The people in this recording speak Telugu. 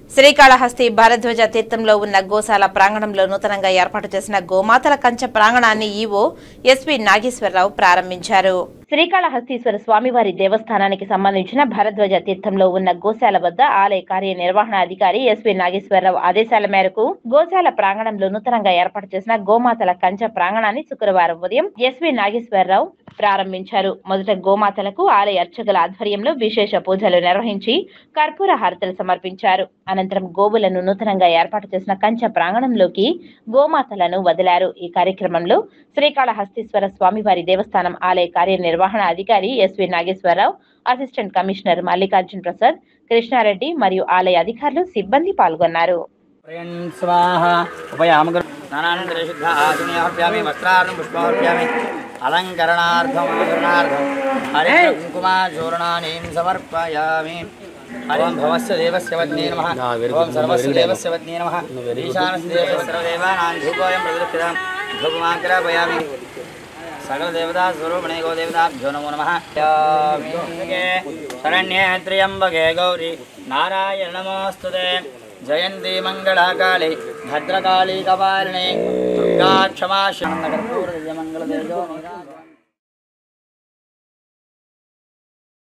శ్రీకాళహస్తి భారద్వాజ తీర్థంలో ఉన్న గోశాల ప్రాంగణంలో నూతనంగా ఏర్పాటు చేసిన గోమాతల కంచె ప్రాంగణాన్ని ఈవో ఎస్వి నాగేశ్వరరావు ప్రారంభించారు. శ్రీకాళహస్తీశ్వర స్వామివారి దేవస్థానానికి సంబంధించిన భారద్వాజ తీర్థంలో ఉన్న గోశాల వద్ద ఆలయ కార్యనిర్వహణ అధికారి ఎస్వి నాగేశ్వరరావు ఆదేశాల మేరకు గోశాల ప్రాంగణంలో నూతనంగా ఏర్పాటు చేసిన గోమాతల కంచె ప్రాంగణాన్ని శుక్రవారం ఉదయం ఎస్వి నాగేశ్వరరావు ప్రారంభించారు. మొదట గోమాతలకు ఆలయ అర్చకుల ఆధ్వర్యంలో విశేష పూజలు నిర్వహించి కర్పూర హారతులు సమర్పించారు. అనంతరం గోవులను నూతనంగా ఏర్పాటు చేసిన కంచె ప్రాంగణంలోకి గోమాతలను వదిలారు. ఈ కార్యక్రమంలో శ్రీకాళహస్తీశ్వర స్వామివారి దేవస్థానం ఆలయ కార్యనిర్వహణ అధికారి SV Nageswara Rao, assistant commissioner Mallikarjun Prasad, Krishna Reddy మరియు ఆలయ అధికారులు, సిబ్బంది పాల్గొన్నారు. अलंकरणार्थम हरे कुंकुमाचूर्णानि समर्पयामि। हरिं भवस्य देवस्य पत्नी नमः। ओम सर्वस्य देवस्य पत्नी नमः। ईशानस्य देवस्य सर्वदेवानां धूपोऽयं प्रदक्षिणां धूपमाग्रापयामि। सकल देवता स्वरूपिणे गो देवताभ्यो नमो नमः। शरण्ये त्र्यंबके गौरी नारायण नमोस्तुते। जयंती मंगला काली भद्रकाली कपालिनी दुर्गा क्षमा मंगल